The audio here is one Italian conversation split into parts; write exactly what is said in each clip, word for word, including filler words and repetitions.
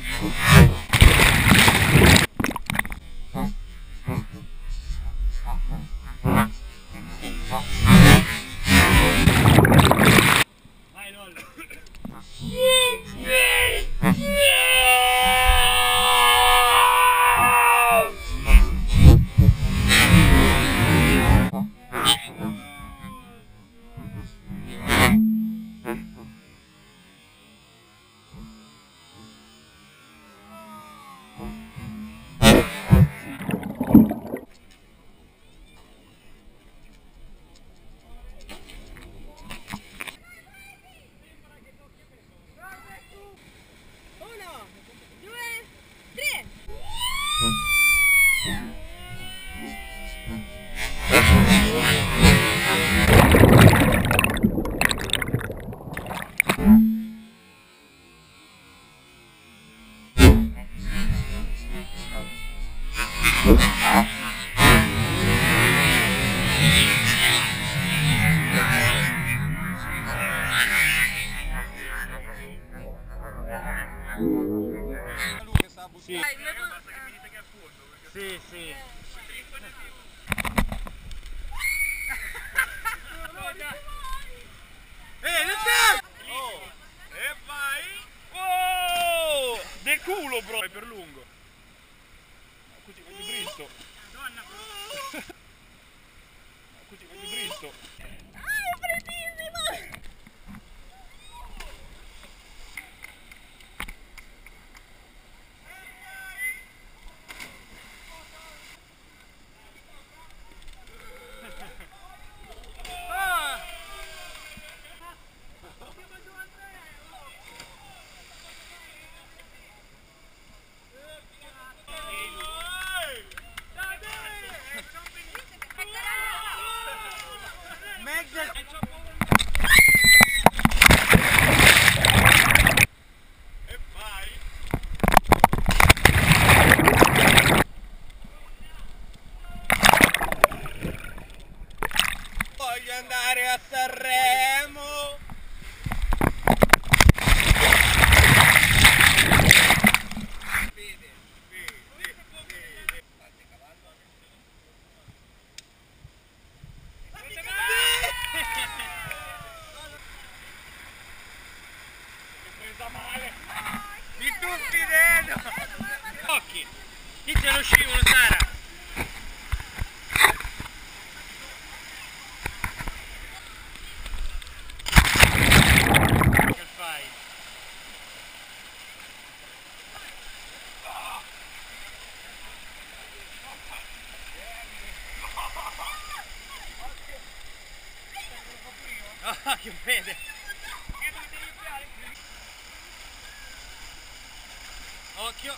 Sì. Dai, basta che mi dite che è a fondo. Sì, sì. Ehi, oh, e vai! Oh! De culo, bro! Vai per lungo. Così, vai di dritto. Madonna, così, vai di dritto. Ah, è freddissimo! E vai! Voglio andare a Sanremo! Vede, vede, vede. Presa male! Di tutti dentro! Occhi! Inizia lo scivolo, Sara! Che fai? Ah, che vede! Occhio!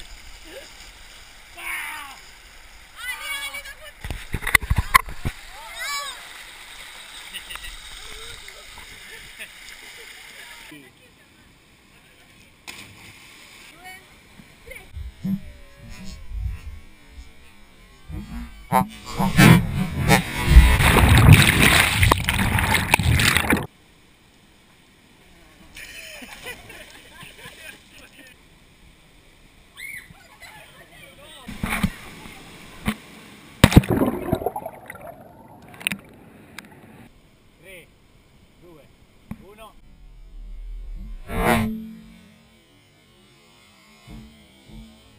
tre, due, uno.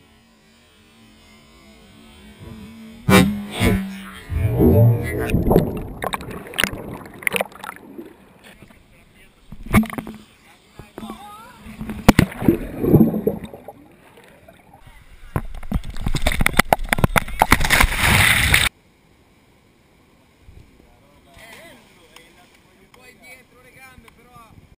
Thank you.